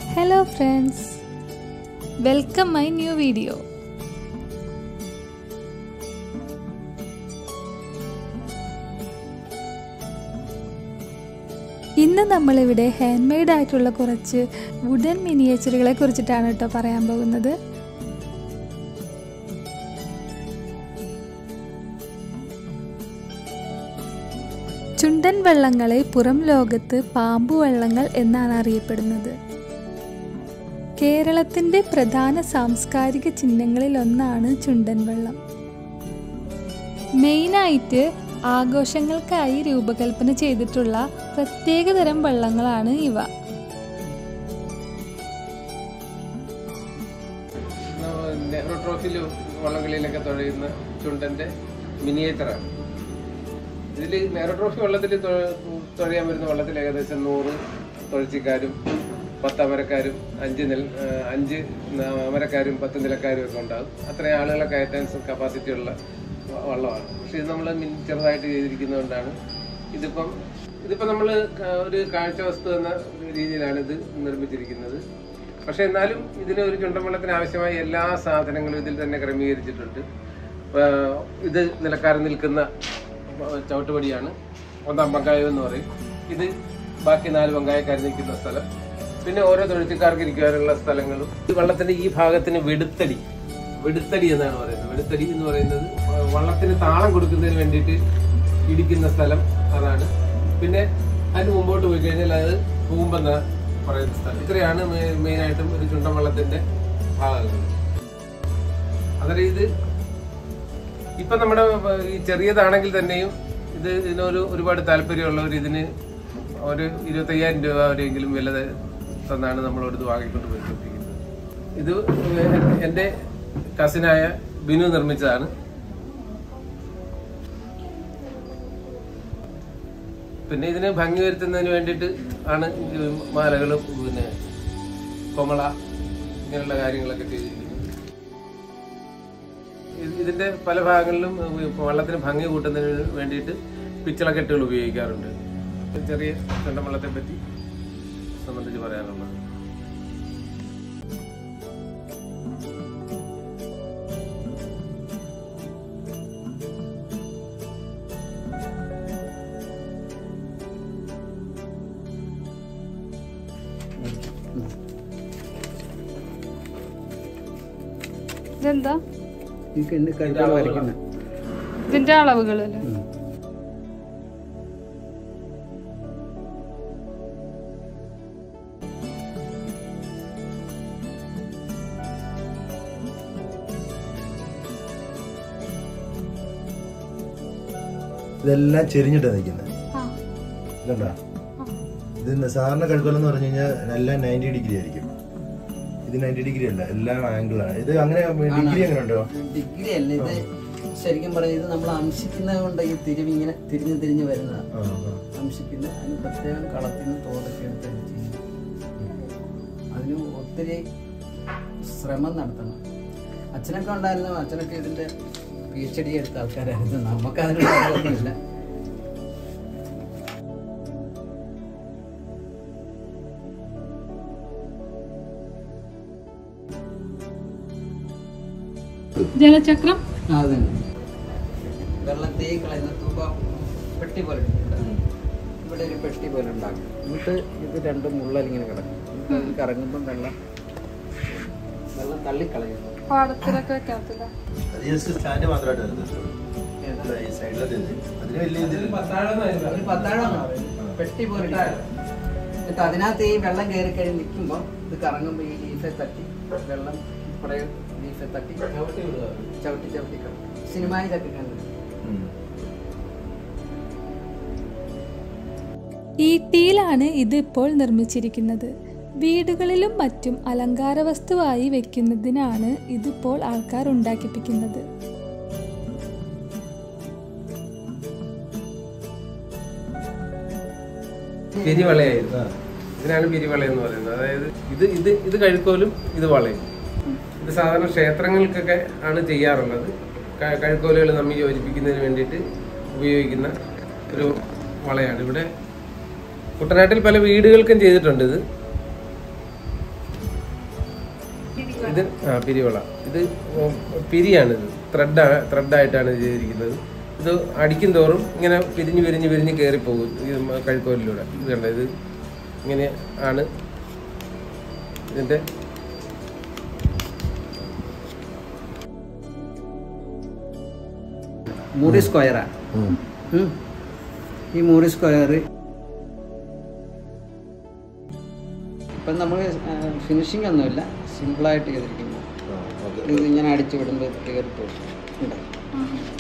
Hello friends, welcome my new video. ഇന്ന് നമ്മളിവിടെ handmade ആയിട്ടുള്ള കുറച്ച് വുഡൻ മിനിയേച്ചറുകളെ കുറിച്ചിട്ടാണ് കേട്ടോ പറയാൻ പോകുന്നത്. ചുണ്ടൻ വള്ളങ്ങളെ പുറം ലോകത്ത് പാമ്പുവള്ളങ്ങൾ എന്നാണ് അറിയപ്പെടുന്നത്. കേരളത്തിൻ്റെ പ്രധാന സാംസ്കാരിക ചിഹ്നങ്ങളിൽ ഒന്നാണ് ചുണ്ടൻ വള്ളം. മെയിനായിട്ട് ആഘോഷങ്ങൾക്കായി രൂപകൽപ്പന ചെയ്തിട്ടുള്ള പ്രത്യേകതരം വള്ളങ്ങളാണ് ഇവ. നെഹ്റു ട്രോഫിയിൽ വള്ളംകളിയിലൊക്കെ തുഴയുന്ന ചുണ്ടന്റെ മിനിയേച്ചറാണ്. ഇതിൽ നെഹ്റു ട്രോഫി വള്ളത്തിൽ തുഴയാൻ വരുന്ന വള്ളത്തിൽ ഏകദേശം 100 തുഴച്ചിക്കാരും 10 അമരക്കാരും 5 അമരക്കാരും 10 നിലക്കാരും ഒക്കെ ഉണ്ടാകും. അത്രയും ആളുകളെ കയറ്റാൻ കപ്പാസിറ്റി ഉള്ള വള്ളമാണ്. പക്ഷെ ഇത് നമ്മൾ ചെറുതായിട്ട് ചെയ്തിരിക്കുന്നതുകൊണ്ടാണ് ഇതിപ്പം നമ്മൾ ഒരു കാഴ്ച വസ്തു എന്ന രീതിയിലാണ് ഇത് നിർമ്മിച്ചിരിക്കുന്നത്. പക്ഷെ എന്നാലും ഇതിന് ഒരു ചുണ്ടൻ വള്ളത്തിന് ആവശ്യമായ എല്ലാ സാധനങ്ങളും ഇതിൽ തന്നെ ക്രമീകരിച്ചിട്ടുണ്ട്. ഇത് നിലക്കാരൻ നിൽക്കുന്ന ചവിട്ടുപടിയാണ്, 1 പങ്കായം എന്ന് പറയും. ഇത് ബാക്കി 4 പങ്കായക്കാർ നിൽക്കുന്ന സ്ഥലം. പിന്നെ ഓരോ തൊഴിൽക്കാർക്ക് ഇരിക്കാനുള്ള സ്ഥലങ്ങളും. ഈ വള്ളത്തിന്റെ ഈ ഭാഗത്തിന് വെടുത്തടി എന്നാണ് പറയുന്നത്. വെടുത്തടി എന്ന് പറയുന്നത് വള്ളത്തിന് താളം കൊടുക്കുന്നതിന് വേണ്ടിയിട്ട് ഇടിക്കുന്ന സ്ഥലം അതാണ്. പിന്നെ അതിന് മുമ്പോട്ട് പോയി കഴിഞ്ഞാൽ അത് കൂമ്പെന്ന് പറയുന്ന സ്ഥലം. ഇത്രയാണ് മെയിനായിട്ടും ഒരു ചുണ്ടൻ വള്ളത്തിന്റെ ഭാഗങ്ങൾ. അതായത് ഇത് ഇപ്പൊ നമ്മുടെ ഈ ചെറിയതാണെങ്കിൽ തന്നെയും ഇതിനൊരു ഒരുപാട് താല്പര്യമുള്ളവർ ഇതിന് ഒരു 25,000 രൂപ വരെയെങ്കിലും വില തന്നാണ് നമ്മളോട് ഇത് വാങ്ങിക്കൊണ്ട് പോയിക്കൊണ്ടിരിക്കുന്നത്. ഇത് എൻ്റെ കസിനായ ബിനു നിർമ്മിച്ചതാണ്. പിന്നെ ഇതിന് ഭംഗി വരുത്തുന്നതിന് വേണ്ടിയിട്ട് ആണ് മാലകളും പിന്നെ കൊമള ഇങ്ങനെയുള്ള കാര്യങ്ങളൊക്കെ ചെയ്തിരിക്കുന്നത്. ഇതിന്റെ പല ഭാഗങ്ങളിലും വള്ളത്തിന് ഭംഗി കൂട്ടുന്നതിന് വേണ്ടിയിട്ട് പിച്ചളക്കെട്ടുകൾ ഉപയോഗിക്കാറുണ്ട്. ചെറിയ ചുണ്ടൻ വള്ളത്തെ പറ്റി സംബന്ധിച്ച് പറയാനുള്ളത്. ഇതെന്താ? ഇതിന്റെ അളവുകളല്ലേ? ഇതെല്ലാം ചെരിഞ്ഞിട്ടാണ് നിൽക്കുന്നത്. ഇതണ്ട, ഇത് സാധാരണ കഴുക്കോലം എന്ന് പറഞ്ഞു കഴിഞ്ഞാൽ എല്ലാം 90 ഡിഗ്രി ആയിരിക്കും. ഇത് 90 ഡിഗ്രി അല്ല, എല്ലാം ആംഗിളാണ്. ഇത് അങ്ങനെ ഡിഗ്രി അങ്ങനെ ഉണ്ടോ? ഡിഗ്രി അല്ല, ഇത് ശരിക്കും പറയുന്നത് നമ്മൾ അംശിക്കുന്നത് കൊണ്ട് ഈ തിരിവിങ്ങനെ തിരിഞ്ഞ് വരുന്നതാണ്. അംശിക്കുന്ന അതിന് പ്രത്യേകം കളത്തിന് തോതൊക്കെ എടുത്ത് അതിന് ഒത്തിരി ശ്രമം നടത്തണം. അച്ഛനൊക്കെ ഉണ്ടായിരുന്നു. അച്ഛനൊക്കെ ഇതിന്റെ PhD എടുത്ത ആൾക്കാരായിരുന്നു. നമുക്ക് അതിനുള്ള അറിവൊന്നുമില്ല. ജലചക്രം വെള്ളം തേ കളയുന്ന തൂപ പെട്ടി പോലെ ഇവിടെ ഒരു പെട്ടി പോലെ ഉണ്ടാക്കും. എന്നിട്ട് ഇത് 2 മുള്ളലിങ്ങനെ കിടക്കും. ഇത് കറങ്ങുമ്പം വെള്ളം തള്ളിക്കളയുന്നു. പാടത്തിലൊക്കെ വെക്കാത്തില്ല. പെട്ടി പോലെ എന്നിട്ട് അതിനകത്ത് ഈ വെള്ളം കയറി കഴിഞ്ഞ് നിൽക്കുമ്പോൾ ഇത് കറങ്ങുമ്പോൾ ഈ ലീഫെ തട്ടി വെള്ളം ലീഫെ തട്ടി ചവിട്ടി സിനിമയിലൊക്കെ കണ്ടു. ഈട്ടിയിലാണ് ഇത് ഇപ്പോൾ നിർമ്മിച്ചിരിക്കുന്നത്. വീടുകളിലും മറ്റും അലങ്കാര വസ്തുവായി വെക്കുന്നതിനാണ് ഇതിപ്പോൾ ആൾക്കാർ ഉണ്ടാക്കിപ്പിക്കുന്നത്. പിരിവളയായിരുന്നു. ഇതിനാണ് പിരിവള എന്ന് പറയുന്നത്. അതായത് ഇത് കഴുക്കോലും ഇത് വളയും. ഇത് സാധാരണ ക്ഷേത്രങ്ങൾക്കൊക്കെ ആണ് ചെയ്യാറുള്ളത്. കഴുക്കോലുകൾ തമ്മിൽ യോജിപ്പിക്കുന്നതിന് വേണ്ടിയിട്ട് ഉപയോഗിക്കുന്ന ഒരു വളയാണ്. ഇവിടെ കുട്ടനാട്ടിൽ പല വീടുകൾക്കും ചെയ്തിട്ടുണ്ട് ഇത്. ഇത് പിരിവള. ഇത് പിരിയാണിത്, ത്രെഡായിട്ടാണ് ചെയ്തിരിക്കുന്നത്. ഇത് അടിക്കും തോറും ഇങ്ങനെ പിരിഞ്ഞ് കയറിപ്പോകും കഴുക്കോലിലൂടെ. ഇത് കണ്ട, ഇത് ഇങ്ങനെ ആണ് ഇതിൻ്റെ മൂറി സ്ക്വയറാണ്. ഈ മൂറി സ്ക്വയർ ഇപ്പം നമ്മൾ ഫിനിഷിംഗ് ഒന്നുമില്ല, സിമ്പിളായിട്ട് ചെയ്തിരിക്കുന്നു. ഇത് ഇങ്ങനെ അടിച്ചു വിടുമ്പോൾ കയറിപ്പോകും.